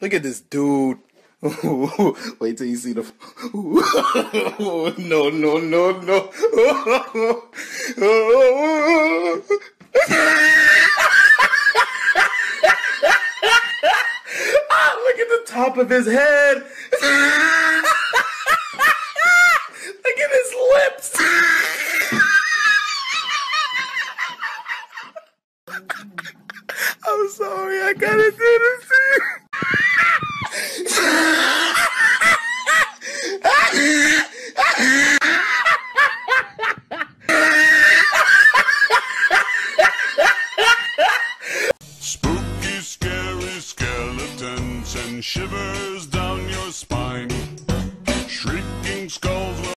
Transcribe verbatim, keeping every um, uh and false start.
Look at this dude. Wait till you see the. No, no, no, no. Ah, look at the top of his head. Look at his lips. I'm sorry, I gotta do this.